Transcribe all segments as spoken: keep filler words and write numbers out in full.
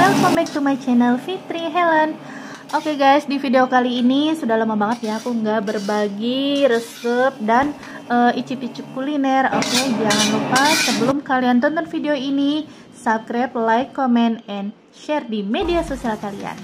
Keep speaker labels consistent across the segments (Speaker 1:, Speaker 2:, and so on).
Speaker 1: welcome back to my channel Fitri Helen. Oke okay guys, di video kali ini sudah lama banget ya aku nggak berbagi resep dan uh, icip-icip kuliner. Oke, okay, jangan lupa sebelum kalian tonton video ini, subscribe, like, comment, and share di media sosial kalian.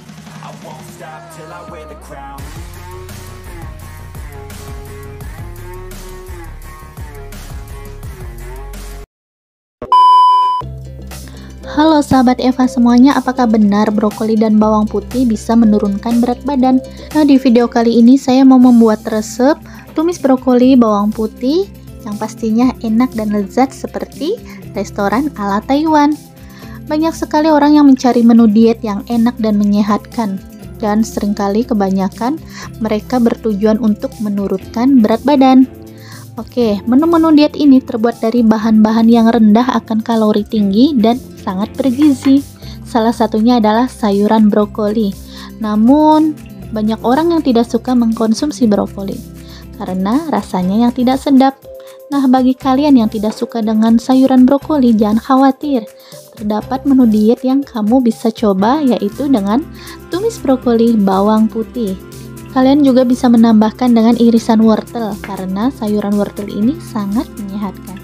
Speaker 1: Halo sahabat Eva semuanya, apakah benar brokoli dan bawang putih bisa menurunkan berat badan? Nah, di video kali ini saya mau membuat resep tumis brokoli bawang putih yang pastinya enak dan lezat seperti restoran ala Taiwan. Banyak sekali orang yang mencari menu diet yang enak dan menyehatkan, dan seringkali kebanyakan mereka bertujuan untuk menurunkan berat badan. Oke, menu-menu diet ini terbuat dari bahan-bahan yang rendah akan kalori tinggi dan sangat bergizi. Salah satunya adalah sayuran brokoli. Namun, banyak orang yang tidak suka mengkonsumsi brokoli karena rasanya yang tidak sedap. Nah, bagi kalian yang tidak suka dengan sayuran brokoli, jangan khawatir. Terdapat menu diet yang kamu bisa coba, yaitu dengan tumis brokoli bawang putih. Kalian juga bisa menambahkan dengan irisan wortel karena sayuran wortel ini sangat menyehatkan.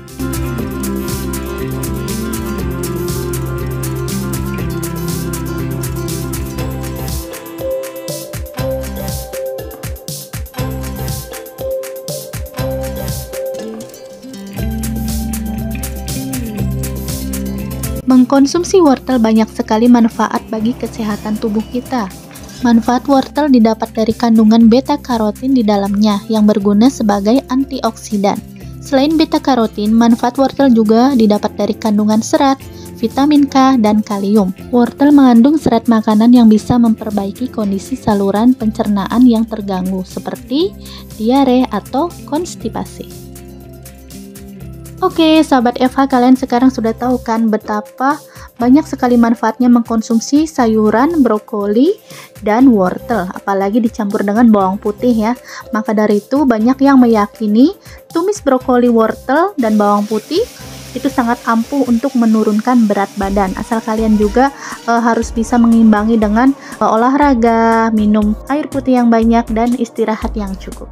Speaker 1: Mengkonsumsi wortel banyak sekali manfaat bagi kesehatan tubuh kita. Manfaat wortel didapat dari kandungan beta-karotin di dalamnya yang berguna sebagai antioksidan. Selain beta-karotin, manfaat wortel juga didapat dari kandungan serat, vitamin K, dan kalium. Wortel mengandung serat makanan yang bisa memperbaiki kondisi saluran pencernaan yang terganggu seperti diare atau konstipasi. Oke, sahabat Eva, kalian sekarang sudah tahu kan betapa banyak sekali manfaatnya mengkonsumsi sayuran brokoli dan wortel, apalagi dicampur dengan bawang putih ya. Maka dari itu banyak yang meyakini tumis brokoli, wortel, dan bawang putih itu sangat ampuh untuk menurunkan berat badan. Asal kalian juga e, harus bisa mengimbangi dengan e, olahraga, minum air putih yang banyak, dan istirahat yang cukup.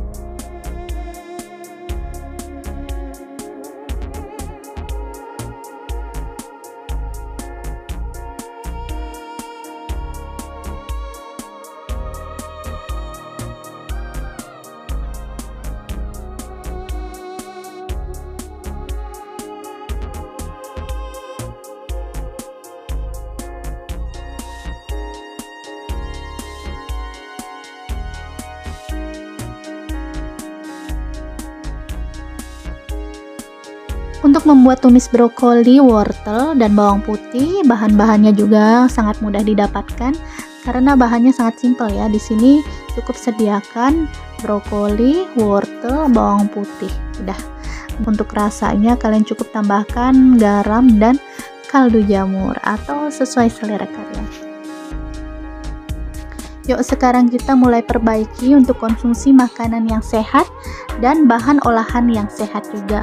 Speaker 1: Untuk membuat tumis brokoli, wortel, dan bawang putih, bahan-bahannya juga sangat mudah didapatkan karena bahannya sangat simpel ya. Di sini cukup sediakan brokoli, wortel, bawang putih. Udah. Untuk rasanya kalian cukup tambahkan garam dan kaldu jamur atau sesuai selera kalian. Yuk sekarang kita mulai perbaiki untuk konsumsi makanan yang sehat dan bahan olahan yang sehat juga.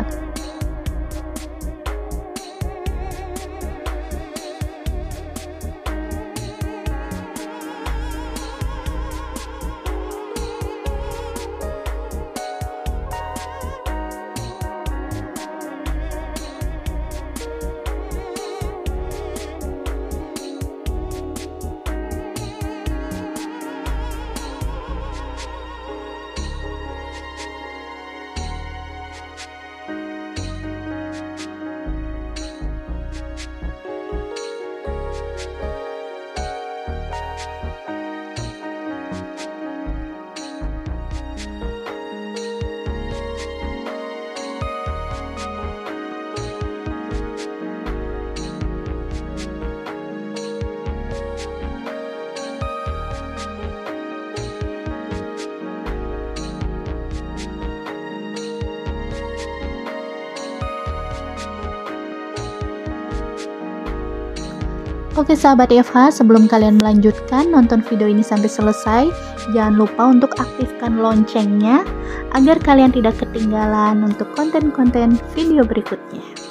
Speaker 1: Oke sahabat Eva, sebelum kalian melanjutkan nonton video ini sampai selesai, jangan lupa untuk aktifkan loncengnya agar kalian tidak ketinggalan untuk konten-konten video berikutnya.